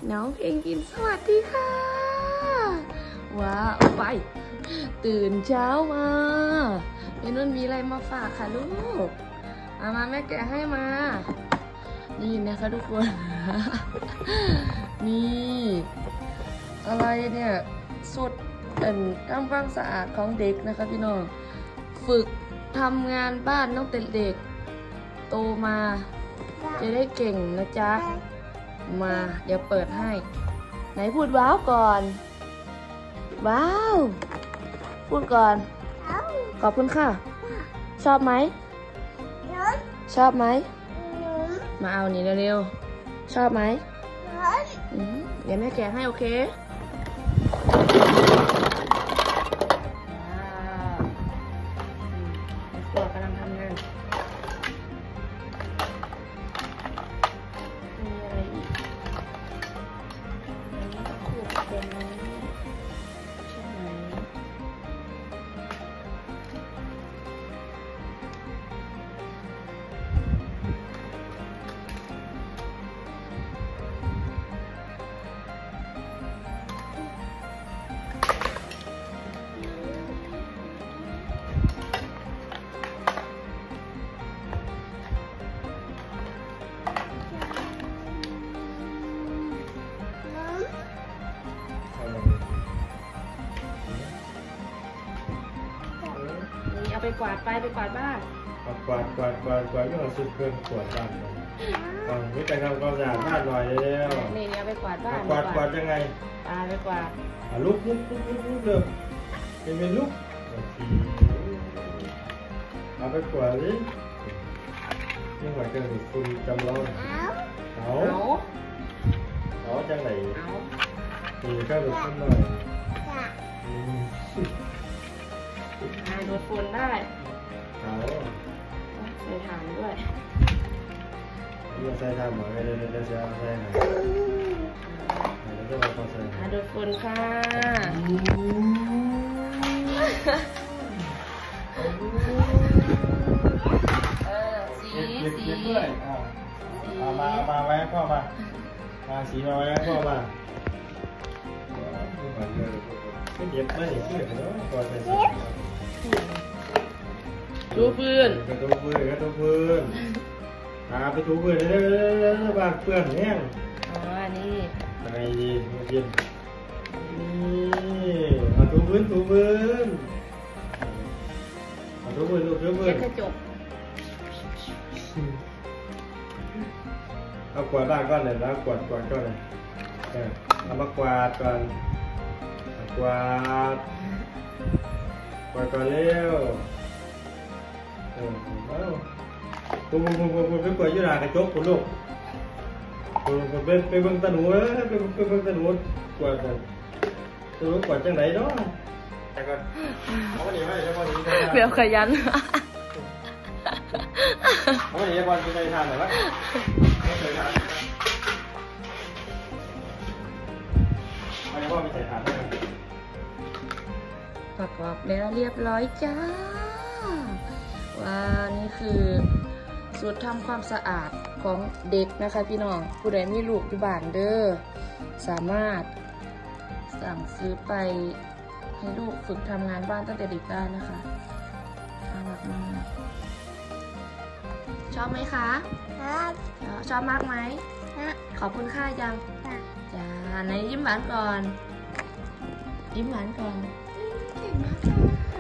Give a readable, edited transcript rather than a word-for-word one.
น้องเพลงกินสวัสดีค่ะว้าวไปตื่นเช้ามาเอ็นนุ่นมีอะไรมาฝากค่ะลูกเอามาแม่แกะให้มานี่นะคะทุกคนนี่อะไรเนี่ยสุดทำความสะอาดของเด็กนะคะพี่น้องฝึกทำงานบ้านตั้งแต่เด็กโตมาจะได้เก่งนะจ๊ะมาเดี๋ยวเปิดให้ไหนพูดว้าวก่อนว้าวพูดก่อนขอบคุณค่ะชอบไหมชอบไหมมาเอานี่เร็วๆชอบไหมเดี๋ยวแม่แกะให้โอเคตัวกำลังทำงานมีอะไรอีกอันนี้ก็ขูดเป็นนี้ใช่ไหมเอาไปกวาดไปกวาดบ้านกวาดก็สุดเกินกวาดบ้านไม่แต่ทำความสะอาดบ้านหน่อยแล้วนี่เอาไปกวาดบ้านกวาดยังไงไปกวาดลุกเลยเป็นลุกเอาไปกวาดดินี่หมายถึงคุณจำลองเอาจังไหนนี่ก็ลุกขึ้นหน่อยโดดฝุ่นได้เอาใส่ถ่านด้วยใส่ถ่านหมดเลยเดี๋ยวจะใส่ถ่านแล้วก็มาใส่โดดฝุ่นค่ะสีด้วยมาแวะพ่อมาสีมาแวะพ่อมาไม่เจ็บไม่เจ็บเนาะก่อนใส่ถูพื้นไปถูพื้นไปถูพื้นเด้อบางเปื้อนแห้งนี่อะไรดีเย็นนี่เอาถูพื้นลูกกระจกเอากวาดบ้านก่อนเลยแล้วกวาดก่อนเลยเอามากวาดก่อนกวาดก่อนเร็วคุณไปกวาดยุราระจกคุณลูกคุณไปเบิ่งตาหนูไปเบิ่งตาหนูกวาดตาหนูกวาดจังไหนเนาะแต่ก่อนเอาไปไหนเอาไปไหนเบลขยันเอาไปไหนบอลไปทานหน่อยวะไม่เคยทานเอาไปพ่อไปใส่ทานด้วยประกอบแล้วเรียบร้อยจ้าว่านี่คือสูตรทำความสะอาดของเด็กนะคะพี่น้องผู้ใดมีลูกอยู่บ้านเด้อสามารถสั่งซื้อไปให้ลูกฝึกทำงานบ้านตั้งแต่เด็กได้นะคะน่ารักมากชอบไหมคะชอบมากไหมขอบคุณค่ะยังจ้าไหนยิ้มหวานก่อนเก่งมากค่ะ